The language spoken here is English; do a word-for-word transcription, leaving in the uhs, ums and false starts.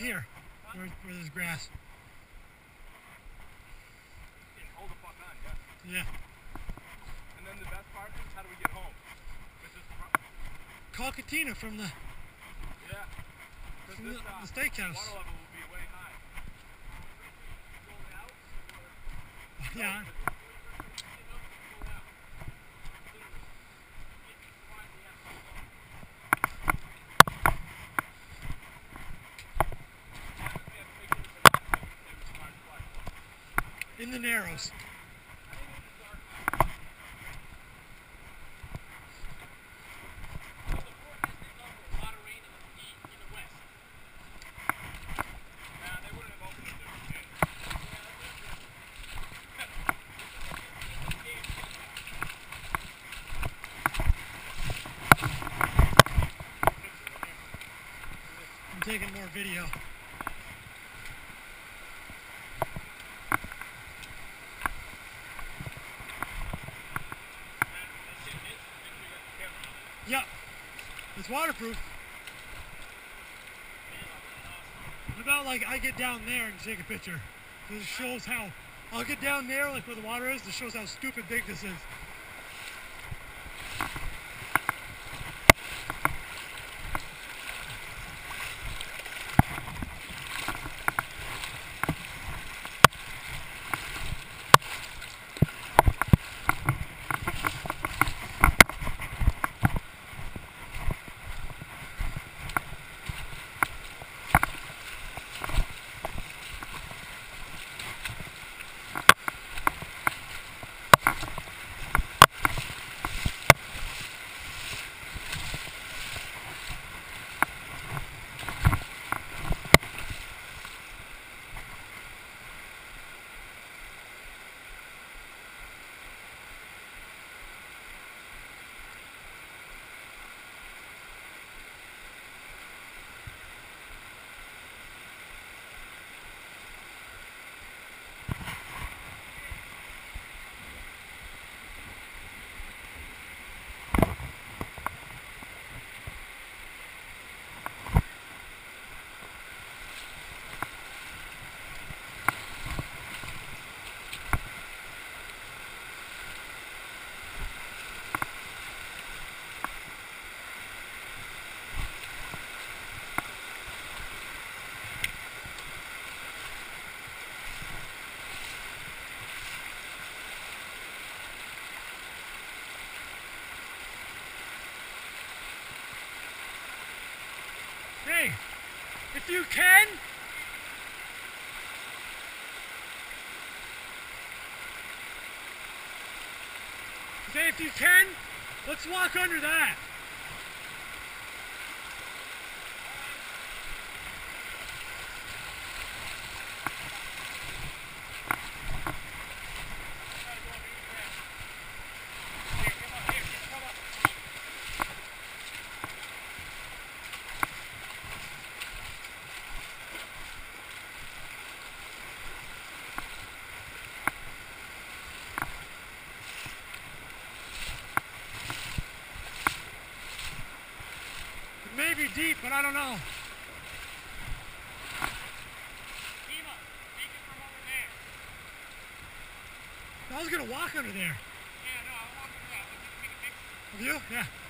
here, where, where there's grass. Hold the fuck on, yeah. Yeah. And then the best part is, how do we get home? Call Katina from the yeah. from this, the, uh, the steakhouse. Water level will be way high. Yeah. In the Narrows. I'm taking more video. Yeah, it's waterproof. What about like I get down there and take a picture? This shows how, I'll get down there like where the water is, this shows how stupid big this is. Hey, if you can, say if you can, let's walk under that. It may be deep, but I don't know. I was gonna walk under there. Yeah, no, I walked under that. Let's take a picture. Of you? Yeah.